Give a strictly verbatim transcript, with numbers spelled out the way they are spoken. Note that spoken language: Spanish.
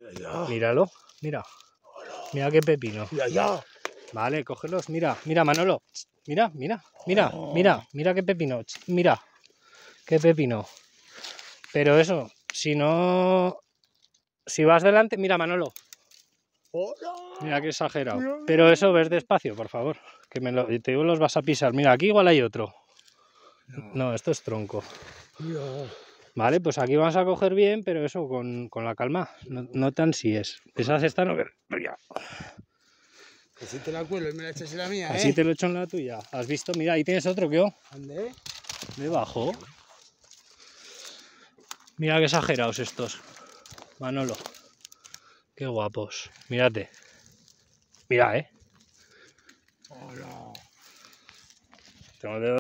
Ya. Míralo, mira. Mira qué pepino. Mira ya. Vale, cógelos. Mira, mira, Manolo. Mira, mira, mira, mira, mira qué pepino. Mira, qué pepino. Pero eso, si no... Si vas delante... Mira, Manolo. Hola. Mira qué exagerado. Mira, mira, Pero eso, ves despacio, por favor. Que me lo, te digo, los vas a pisar. Mira, aquí igual hay otro. No. No, esto es tronco. Mira. Vale, pues aquí vamos a coger bien, pero eso, con, con la calma. No, no te ansíes. Esas están... Así te la cuelo y me la echas en la mía, Así ¿eh? te lo he hecho en la tuya. ¿Has visto? Mira, ahí tienes otro que yo. ¿Dónde? Debajo. Mira qué exagerados estos. Manolo. Qué guapos. Mírate. Mira, eh. Hola. Tengo el dedo